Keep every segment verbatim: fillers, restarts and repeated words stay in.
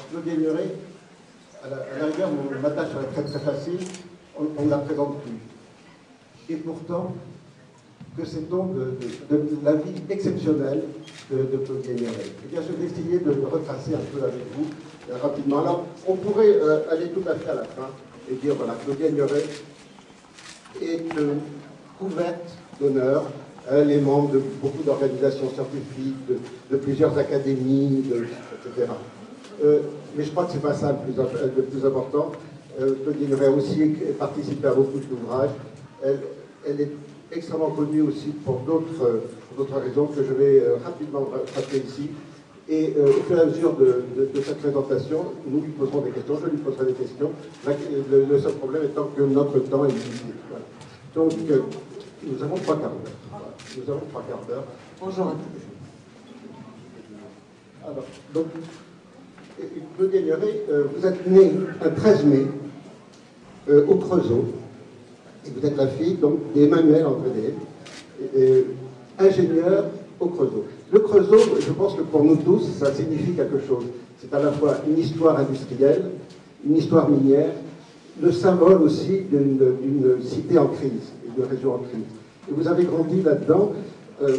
Claude Guéneret, à la, à la rigueur, ma tâche serait très très facile, on ne la présente plus. Et pourtant, que sait-on de, de, de la vie exceptionnelle de, de Claude Guéneret? Eh bien, je vais essayer de le retracer un peu avec vous, euh, rapidement. Alors, on pourrait euh, aller tout à fait à la fin et dire, voilà, Claude Guéneret est euh, couverte d'honneur. Elle est membre de beaucoup d'organisations scientifiques, de, de plusieurs académies, de, et cetera. Euh, mais je crois que ce n'est pas ça le plus, le plus important. Euh, Claude Guéneret a aussi participé à beaucoup d'ouvrages. Elle, elle est extrêmement connue aussi pour d'autres raisons que je vais euh, rapidement rappeler ici. Et euh, au fur et à mesure de, de, de cette présentation, nous lui poserons des questions, je lui poserai des questions. Le, le seul problème étant que notre temps est limité. Voilà. Donc, euh, nous avons trois quarts d'heure. Voilà. Nous avons trois quarts d'heure. Bonjour à tous. Alors, donc, Claude Guéneret, euh, vous êtes né un treize mai euh, au Creusot. Et vous êtes la fille donc d'Emmanuel André, euh, ingénieur au Creusot. Le Creusot, je pense que pour nous tous, ça signifie quelque chose. C'est à la fois une histoire industrielle, une histoire minière, le symbole aussi d'une cité en crise, d'une région en crise. Et vous avez grandi là-dedans euh,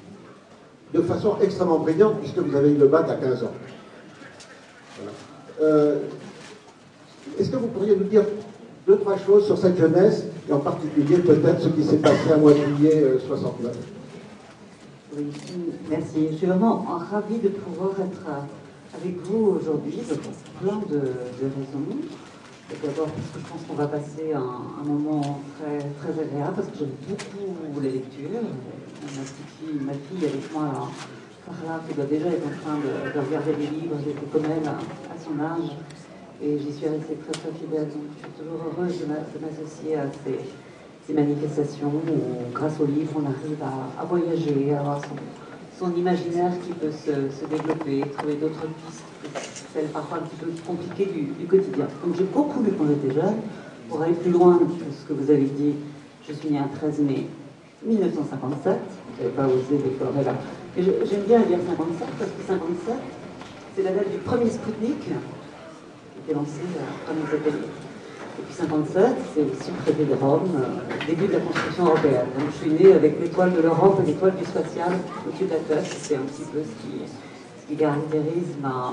de façon extrêmement brillante, puisque vous avez eu le bac à quinze ans. Voilà. Euh, Est-ce que vous pourriez nous dire deux, trois choses sur cette jeunesse, et en particulier peut-être ce qui s'est passé à mois de juillet euh, soixante-neuf. Oui, merci. Je suis vraiment ravie de pouvoir être avec vous aujourd'hui pour plein de, de raisons. D'abord parce que je pense qu'on va passer un, un moment très, très agréable, parce que j'aime beaucoup les lectures. Ma, petite fille, ma fille avec moi, alors, Carla, qui doit déjà être en train de, de regarder des livres, j'étais comme elle à, à son âge. Et j'y suis restée très très fidèle, donc je suis toujours heureuse de m'associer à ces, ces manifestations où, grâce aux livres, on arrive à, à voyager, à avoir son, son imaginaire qui peut se, se développer, trouver d'autres pistes que celles parfois un petit peu compliquées du, du quotidien. Donc j'ai beaucoup lu quand j'étais jeune. Pour aller plus loin que ce que vous avez dit, je suis née un treize mai mille neuf cent cinquante-sept, je n'avais pas osé décorer là. Et j'aime bien dire cinquante-sept parce que cinquante-sept, c'est la date du premier Spoutnik, lancé par les ateliers. Et puis cinquante-sept, c'est aussi le traité de Rome, euh, début de la construction européenne. Donc je suis née avec l'étoile de l'Europe et l'étoile du spatial au-dessus de la tête. C'est un petit peu ce qui, ce qui caractérise ma,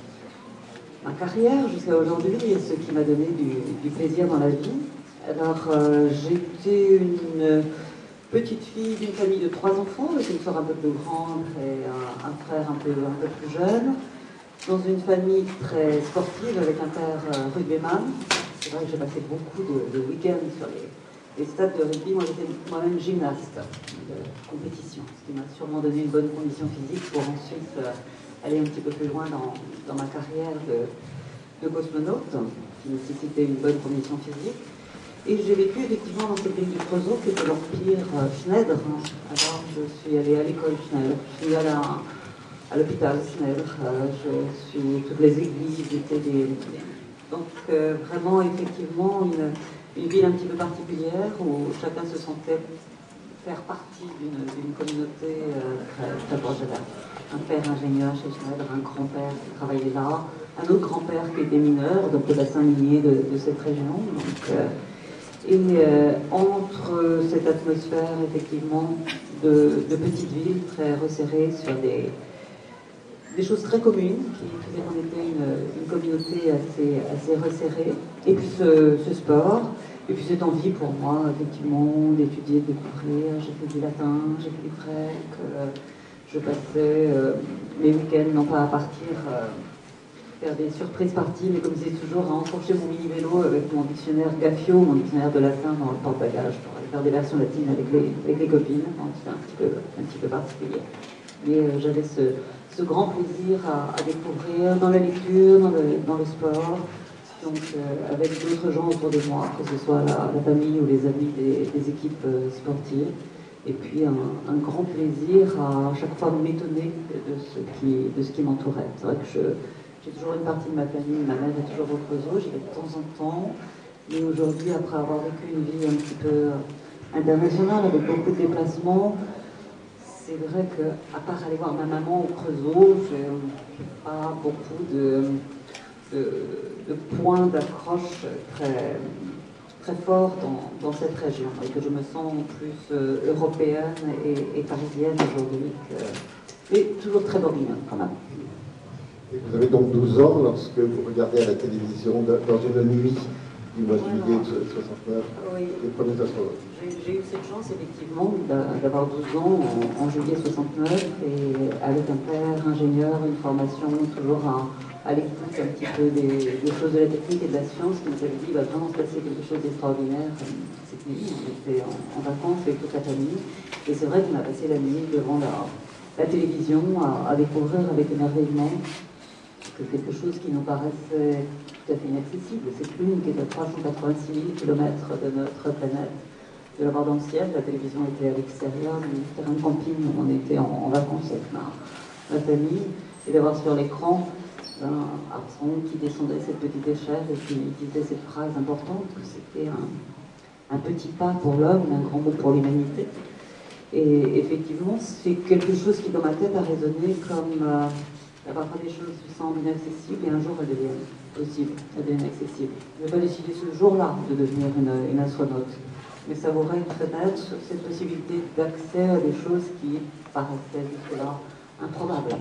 ma carrière jusqu'à aujourd'hui et ce qui m'a donné du, du plaisir dans la vie. Alors euh, j'étais une petite fille d'une famille de trois enfants, avec une sœur un peu plus grande et un, un frère un peu, un peu plus jeune. Dans une famille très sportive avec un père euh, rugbyman. C'est vrai que j'ai passé beaucoup de, de week-ends sur les, les stades de rugby. Moi, j'étais moi-même gymnaste de compétition, ce qui m'a sûrement donné une bonne condition physique pour ensuite euh, aller un petit peu plus loin dans, dans ma carrière de, de cosmonaute, qui nécessitait une bonne condition physique. Et j'ai vécu effectivement dans ce pays du Creusot, qui était l'Empire euh, Schneider. Alors, je suis allée à l'école Schneider. Je suis allée à à l'hôpital Schneider, euh, je suis toutes les églises, j'étais des... Donc euh, vraiment effectivement une, une ville un petit peu particulière où chacun se sentait faire partie d'une communauté euh, très, très proche. Un père ingénieur chez Schneider, un grand-père qui travaillait là, un autre grand-père qui était mineur, donc le bassin minier de, de cette région. Donc, euh, et euh, entre cette atmosphère effectivement de, de petites villes très resserrées sur des des choses très communes, qui faisaient qu'on était une, une communauté assez, assez resserrée, et puis ce, ce sport, et puis cette envie pour moi, effectivement, d'étudier, de découvrir. J'ai fait du latin, j'ai fait du grec, euh, je passais euh, mes week-ends, non pas à partir euh, faire des surprises parties, mais comme je disais toujours, à enfourcher mon mini-vélo avec mon dictionnaire Gaffio, mon dictionnaire de latin dans le porte-bagages, pour aller faire des versions latines avec les, avec les copines. Donc c'est un petit peu, un petit peu particulier. Mais euh, j'avais ce ce grand plaisir à, à découvrir dans la lecture, dans le, dans le sport, donc euh, avec d'autres gens autour de moi, que ce soit la, la famille ou les amis des, des équipes euh, sportives. Et puis un, un grand plaisir à, à chaque fois m'étonner de ce qui, de ce qui m'entourait. C'est vrai que j'ai toujours une partie de ma famille, ma mère est toujours au Creusot, j'y vais de temps en temps. Mais aujourd'hui, après avoir vécu une vie un petit peu internationale, avec beaucoup de déplacements, c'est vrai qu'à part aller voir ma maman au Creusot, je n'ai pas beaucoup de, de, de points d'accroche très, très forts dans, dans cette région, et que je me sens plus euh, européenne et, et parisienne aujourd'hui, mais toujours très bourguignonne quand même. Et vous avez donc douze ans lorsque vous regardez à la télévision dans une nuit du mois de juillet de soixante-neuf, oui. Les premiers astronautes. J'ai eu cette chance effectivement d'avoir douze ans en, en juillet soixante-neuf, et avec un père ingénieur, une formation toujours à, à l'écoute un petit peu des, des choses de la technique et de la science, qui nous avait dit il va vraiment se passer quelque chose d'extraordinaire cette nuit. On était en, en vacances avec toute la famille, et c'est vrai qu'on a passé la nuit devant la, la télévision à, à découvrir avec émerveillement que quelque chose qui nous paraissait tout à fait inaccessible, cette lune qui est à trois cent quatre-vingt-six mille kilomètres de notre planète, de l'avoir dans le ciel. La télévision était à l'extérieur du terrain de camping où on était en, en vacances avec ma, ma famille, et d'avoir sur l'écran un garçon qui descendait cette petite échelle et qui disait cette phrase importante que c'était un, un petit pas pour l'homme, un grand mot pour l'humanité. Et effectivement, c'est quelque chose qui dans ma tête a résonné comme euh, parfois des choses qui semblent inaccessibles, et un jour elles deviennent possibles, elles deviennent accessibles. Je n'ai pas décidé ce jour-là de devenir une, une astronaute, mais savourer une fenêtre sur cette possibilité d'accès à des choses qui paraissaient jusque-là improbables.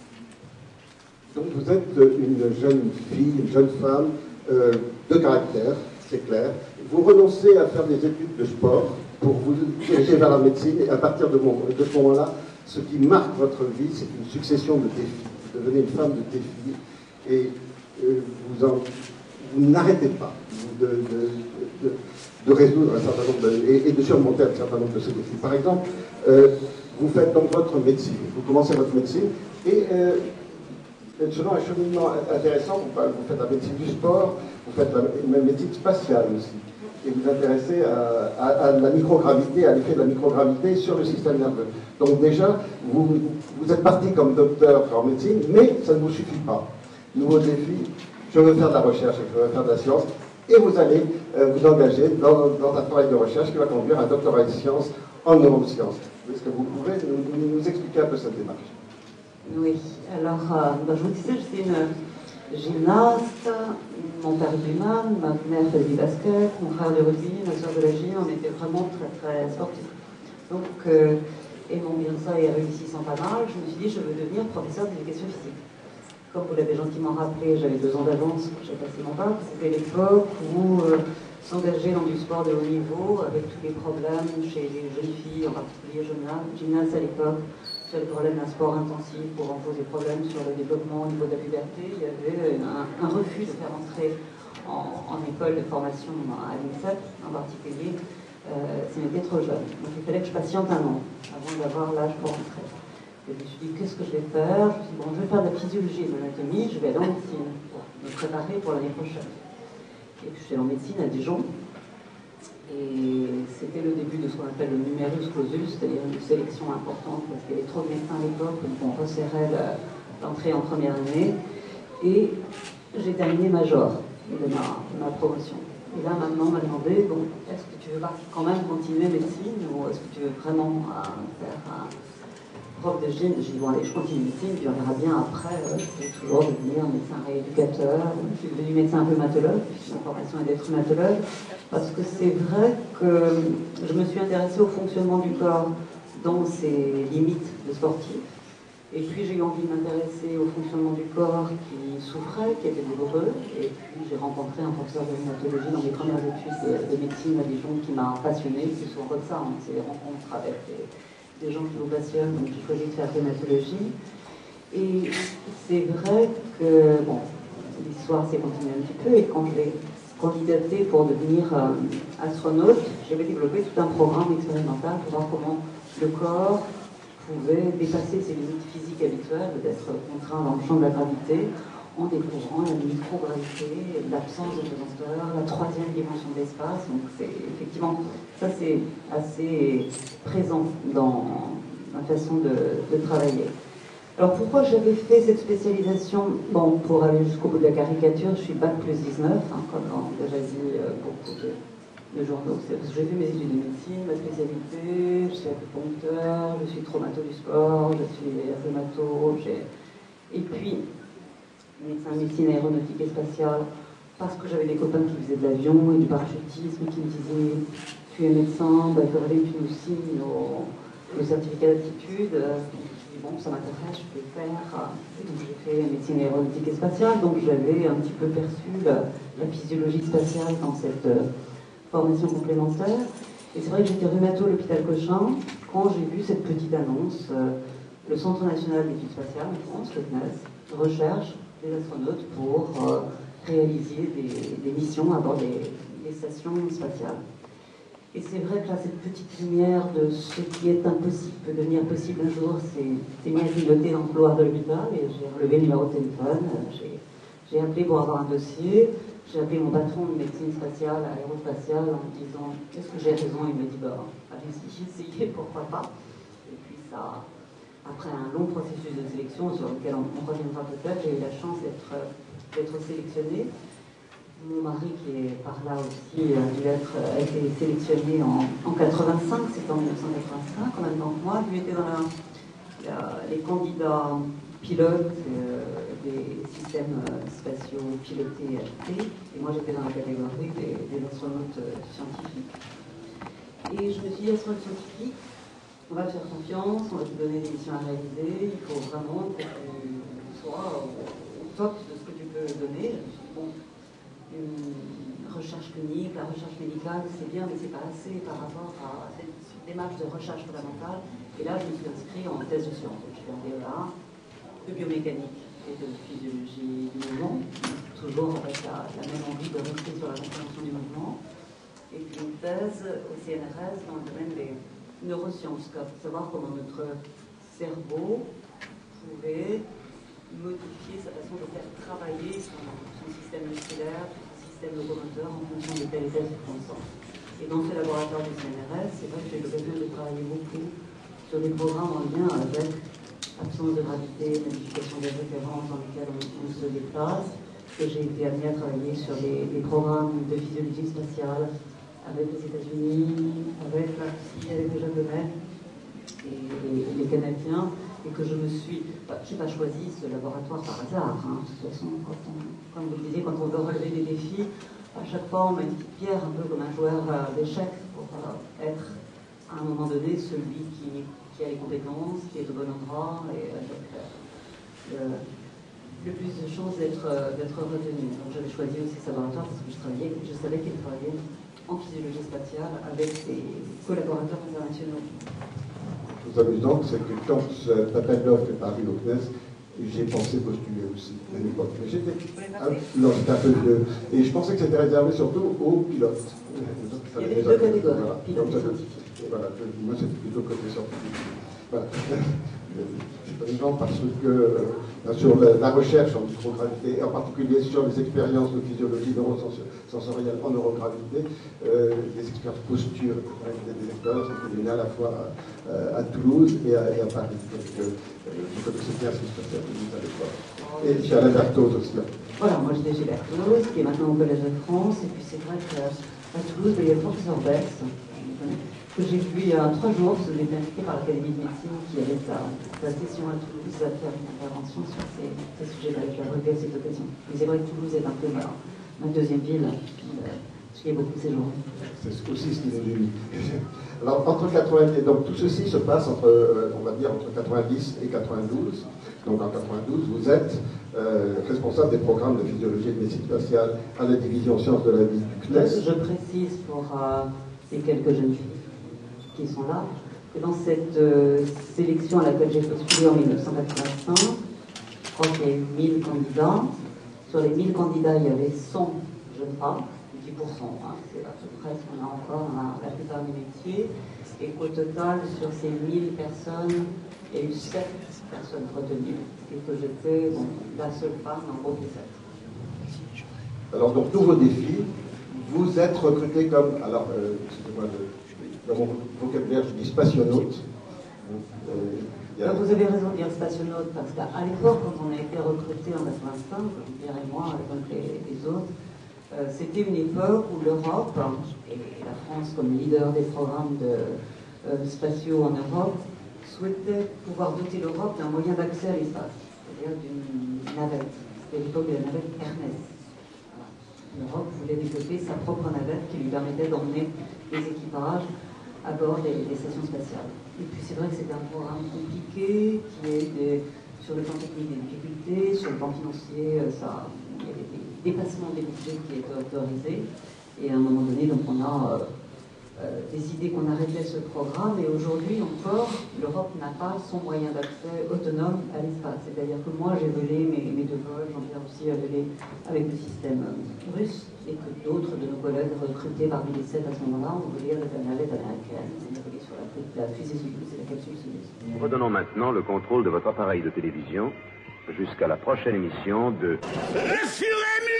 Donc vous êtes une jeune fille, une jeune femme euh, de caractère, c'est clair. Vous renoncez à faire des études de sport pour vous diriger vers la médecine, et à partir de, mon, de ce moment-là, ce qui marque votre vie, c'est une succession de défis. Vous devenez une femme de défis, et euh, vous, en, vous n'arrêtez pas de, de, de, de résoudre un certain nombre de, et, et de surmonter un certain nombre de ces défis. Par exemple, euh, vous faites donc votre médecine, vous commencez votre médecine, et euh, selon un cheminement intéressant, vous, vous faites la médecine du sport, vous faites la, la médecine spatiale aussi, et vous vous intéressez à, à, à la microgravité, à l'effet de la microgravité sur le système nerveux. Donc déjà, vous, vous êtes parti comme docteur en médecine, mais ça ne vous suffit pas. Nouveau défi, je veux faire de la recherche, je veux faire de la science, et vous allez euh, vous engager dans, dans un travail de recherche qui va conduire à un doctorat de sciences en neurosciences. Est-ce que vous pouvez nous, nous expliquer un peu cette démarche? Oui, alors, euh, ben, je vous disais, je suis une gymnaste, mon père est humain, ma mère fait du basket, mon frère du rugby, ma soeur de la gym, on était vraiment très très sportifs. Donc, euh, aimant bien ça et réussissant pas mal, je me suis dit, je veux devenir professeur d'éducation physique. Comme vous l'avez gentiment rappelé, j'avais deux ans d'avance, j'ai passé mon bac, c'était l'époque où euh, s'engager dans du sport de haut niveau, avec tous les problèmes chez les jeunes filles, en particulier gymnastes à l'époque, sur le problème d'un sport intensif pouvant poser problème sur le développement au niveau de la puberté, il y avait un, un refus de faire entrer en, en école de formation à l'INSEP en particulier, euh, si on était trop jeune. Donc il fallait que je patiente un an avant d'avoir l'âge pour entrer. Et je me suis dit, qu'est-ce que je vais faire? Je me suis dit, bon, je vais faire de la physiologie et de l'anatomie, je vais aller en médecine pour me préparer pour l'année prochaine. Et puis je suis allée en médecine à Dijon. Et c'était le début de ce qu'on appelle le numerus clausus, c'est-à-dire une sélection importante parce qu'il y avait trop de médecins à l'époque, donc on resserrait l'entrée en première année. Et j'ai terminé major de ma, de ma promotion. Et là maintenant on m'a demandé, bon, est-ce que tu veux pas quand même continuer médecine ou est-ce que tu veux vraiment euh, faire un prof de gym? J'ai dit, bon allez, je continue médecine, puis on verra bien après, euh, je peux toujours devenir médecin rééducateur. Je suis devenue médecin rhumatologue, ma formation est d'être rhumatologue. Parce que c'est vrai que je me suis intéressée au fonctionnement du corps dans ses limites de sportif. Et puis j'ai eu envie de m'intéresser au fonctionnement du corps qui souffrait, qui était douloureux. Et puis j'ai rencontré un professeur de rhumatologie dans mes premières études de, de médecine à Dijon qui m'a passionnée. C'est souvent comme ça, hein, c'est des rencontres avec des, des gens qui vous passionnent, donc j'ai choisi de faire rhumatologie. Et c'est vrai que, bon, l'histoire s'est continuée un petit peu, et quand je l'ai candidaté pour devenir euh, astronaute, j'avais développé tout un programme expérimental pour voir comment le corps pouvait dépasser ses limites physiques habituelles, d'être contraint dans le champ de la gravité, en découvrant la microgravité, l'absence de pesanteur, la troisième dimension de l'espace. Donc c'est effectivement, ça c'est assez présent dans ma façon de, de travailler. Alors pourquoi j'avais fait cette spécialisation? Bon, pour aller jusqu'au bout de la caricature, je suis bac plus dix-neuf, hein, comme l'ont déjà dit euh, beaucoup de, de journaux. J'ai fait mes études de médecine, ma spécialité, je suis acupuncteur, je suis traumato du sport, je suis rhumato, j'ai... Et puis, médecin de médecine aéronautique et spatiale, parce que j'avais des copains qui faisaient de l'avion et du parachutisme, qui me disaient « tu es médecin, bah, il faudrait que tu nous signes nos, nos certificats d'aptitude ». Bon, ça m'intéresse, je peux le faire. Et donc j'ai fait médecine aéronautique et spatiale, donc j'avais un petit peu perçu la, la physiologie spatiale dans cette euh, formation complémentaire. Et c'est vrai que j'étais rhumato à l'hôpital Cochin quand j'ai vu cette petite annonce. Euh, le Centre national d'études spatiales en France, le C N E S, recherche des astronautes pour euh, réaliser des, des missions à bord des, des stations spatiales. Et c'est vrai que là, cette petite lumière de ce qui est impossible peut devenir possible un jour, c'est mis à clignoter dans le couloir de l'hôpital et j'ai relevé le numéro de téléphone, j'ai appelé pour avoir un dossier, j'ai appelé mon patron de médecine spatiale, aérospatiale, en me disant « est-ce que j'ai raison ?» Il me dit bah, « allez-y, essayez, pourquoi pas ?» Et puis ça, après un long processus de sélection sur lequel on, on reviendra peut-être, j'ai eu la chance d'être sélectionnée. Mon mari, qui est par là aussi, a dû être, a été sélectionné en, en quatre-vingt-cinq, c'est en mille neuf cent quatre-vingt-cinq, en même temps que moi. Lui était dans la, la, les candidats pilotes euh, des systèmes spatiaux pilotés H P, et moi j'étais dans la catégorie des, des astronautes scientifiques. Et je me suis dit, astronaute scientifique, on va te faire confiance, on va te donner des missions à réaliser, il faut vraiment que tu sois au, au top de ce que tu peux donner. Je me suis dit, bon, une recherche clinique, la recherche médicale, c'est bien, mais c'est pas assez par rapport à cette démarche de recherche fondamentale. Et là, je me suis inscrite en thèse de sciences. Je suis en D E A, de biomécanique et de physiologie du mouvement, toujours avec la, la même envie de rester sur la compréhension du mouvement. Et puis une thèse au C N R S dans le domaine des neurosciences, savoir comment notre cerveau pouvait modifier sa façon de faire travailler son, son système musculaire, son système locomoteur en fonction de telle et telle circonstance. Et dans ce laboratoire du C N R S, c'est vrai que j'ai eu l'occasion de travailler beaucoup sur des programmes en lien avec absence de gravité, modification des références dans lesquelles on, on se déplace, que j'ai été amenée à travailler sur des, des programmes de physiologie spatiale avec les États-Unis, avec la Russie, avec les Japonais et les, les Canadiens, et que je me suis... Bah, je n'ai pas choisi ce laboratoire par hasard. Hein. De toute façon, quand on, comme vous le disiez, quand on veut relever des défis, à chaque fois on met une petite pierre, un peu comme un joueur euh, d'échecs, pour euh, être à un moment donné celui qui, qui a les compétences, qui est au bon endroit, et avec euh, le, le plus de chances d'être euh, retenu. Donc j'avais choisi aussi ce laboratoire parce que je, travaillais, je savais qu'il travaillait en physiologie spatiale avec des collaborateurs internationaux. Ce qui est amusant, c'est que quand cet appel d'offres est paru au C N E S, j'ai pensé postuler aussi à l'époque. Mais j'étais un, non, j'étais un peu vieux. Et je pensais que c'était réservé surtout aux pilotes. Il y avait deux catégories, voilà. Pilotes et scientifiques. Voilà, moi c'était plutôt côté scientifique. Voilà. Par exemple, parce que euh, sur la, la recherche en microgravité, et en particulier sur les expériences de physiologie neurosensorielle en neurogravité, euh, les expériences posture, des, des expériences qui étaient menées à la fois à, à Toulouse et à, et à Paris. Donc, euh, je connaissais bien ce qui se passait à Toulouse à l'époque. Et chez Alain Berthoz aussi. Voilà, moi j'étais chez Berthoz, qui est maintenant au Collège de France, et puis c'est vrai qu'à Toulouse, il y a le professeur Bess, que j'ai vu il y a trois jours, parce que j'ai été invité par l'Académie de médecine qui avait sa, sa session à Toulouse à faire une intervention sur ces, ces sujets-là. Je l'ai relevé à cette occasion. Mais c'est vrai que Toulouse est un peu ma, ma deuxième ville. J'y ai beaucoup séjourné. C'est aussi ce qu'il est venu. Alors, entre quatre-vingt-dix, donc tout ceci se passe entre, on va dire, entre quatre-vingt-dix et quatre-vingt-douze. Donc en quatre-vingt-douze, vous êtes euh, responsable des programmes de physiologie et de médecine spatiale à la division sciences de la vie du C N E S. Je précise pour euh, les quelques jeunes filles qui sont là, que dans cette euh, sélection à laquelle j'ai postulé en mille neuf cent quatre-vingt-cinq, je crois qu'il y a eu mille candidats. Sur les mille candidats, il y avait cent jeunes femmes, dix pour cent, hein, c'est à peu près ce qu'on a encore dans la, la plupart des métiers, et qu'au total, sur ces mille personnes, il y a eu sept personnes retenues, et que j'étais bon, la seule femme en groupe de sept. Alors, donc, nouveau défi, vous êtes recruté comme, alors, euh, excusez-moi, dans mon vocabulaire, je dis spationaute. Euh, a... Vous avez raison de dire spationaute, parce qu'à l'époque, quand on a été recruté en quatre-vingt-cinq, Pierre et moi, avec les, les autres, euh, c'était une époque où l'Europe, et la France comme leader des programmes de, euh, spatiaux en Europe, souhaitait pouvoir doter l'Europe d'un moyen d'accès à l'espace, c'est-à-dire d'une navette. C'était l'époque de la navette Hermès. L'Europe voulait développer sa propre navette qui lui permettait d'emmener des équipages à bord des, des stations spatiales. Et puis c'est vrai que c'était un programme compliqué, qui a eu des, sur le plan technique des difficultés, sur le plan financier, ça, il y avait des dépassements des budgets qui étaient autorisés. Et à un moment donné, donc on a euh, euh, décidé qu'on arrêtait ce programme. Et aujourd'hui encore, l'Europe n'a pas son moyen d'accès autonome à l'espace. C'est-à-dire que moi, j'ai volé mes, mes deux vols, Jean-Pierre aussi a volé avec le système russe, et que d'autres de nos collègues recrutés parmi les sept à ce moment-là ont volé avec la navette américaine. On a volé sur la, la fusée Soyouz et la capsule Soyouz. Redonnons maintenant le contrôle de votre appareil de télévision jusqu'à la prochaine émission de...